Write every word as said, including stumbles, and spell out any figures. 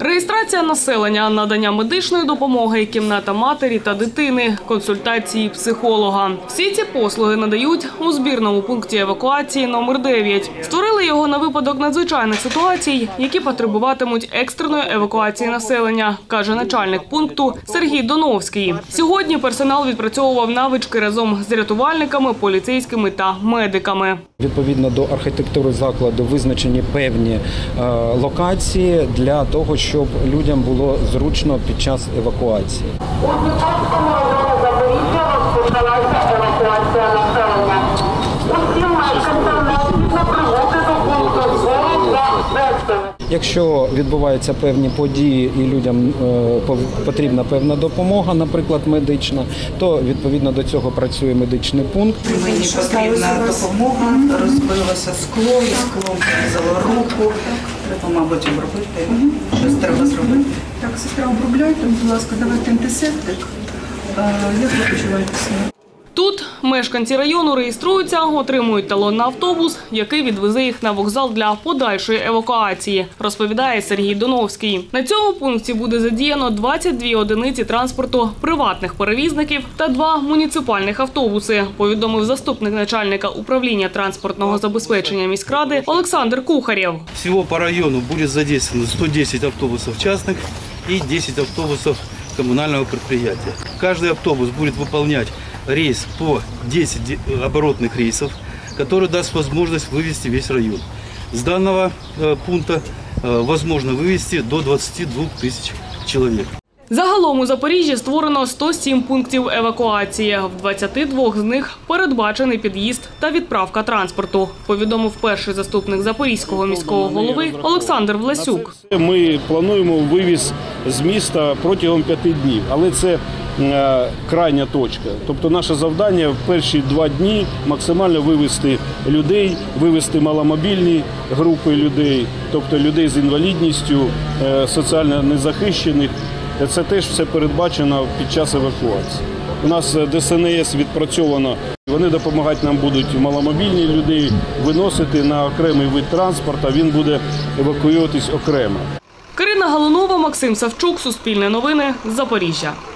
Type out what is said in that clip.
Реєстрація населення, надання медичної допомоги, кімната матері та дитини, консультації психолога. Всі ці послуги надають у збірному пункті евакуації номер дев'ять. Створили його на випадок надзвичайних ситуацій, які потребуватимуть екстреної евакуації населення, каже начальник пункту Сергій Доновський. Сьогодні персонал відпрацьовував навички разом з рятувальниками, поліцейськими та медиками. Відповідно до архітектури закладу визначені певні е, локації для того, щоб людям було зручно під час евакуації. У Дніпровському районі Запоріжжя розпочалася евакуація населення. Усім мешканцям необхідно прибути до пункту збору для безпеки. Якщо відбуваються певні події і людям е, потрібна певна допомога, наприклад, медична, то відповідно до цього працює медичний пункт. Мені потрібна допомога, розбилося скло, і склом порізало руку. Треба, мабуть, обробити. Щось треба зробити. Так, сестра, обробляйте, будь ласка, давайте антисептик. Як ви почуваєтеся? Тут мешканці району реєструються, отримують талон на автобус, який відвезе їх на вокзал для подальшої евакуації, розповідає Сергій Доновський. На цьому пункті буде задіяно двадцять дві одиниці транспорту приватних перевізників та два муніципальних автобуси, повідомив заступник начальника управління транспортного забезпечення міськради Олександр Кухарєв. Всього по району буде задействовано сто десять автобусів частних і десять автобусів комунального підприємства. Кожен автобус буде виконувати рейс по десять оборотных рейсов, который даст возможность вывести весь район. С данного э, пункта э, возможно вывести до двадцати двух тысяч человек. Загалом у Запоріжжі створено сто сім пунктів евакуації. В двадцяти двох з них передбачений під'їзд та відправка транспорту, повідомив перший заступник Запорізького міського голови Олександр Власюк. Ми плануємо вивіз з міста протягом п'яти днів, але це е, крайня точка. Тобто наше завдання в перші два дні максимально вивезти людей, вивезти маломобільні групи людей, тобто людей з інвалідністю, е, соціально незахищених. Це теж все передбачено під час евакуації. У нас Де Ес Ен Ес відпрацьовано, вони допомагають нам будуть маломобільні людей виносити на окремий вид транспорту, він буде евакуюватись окремо. Карина Галунова, Максим Савчук, Суспільне новини, Запоріжжя.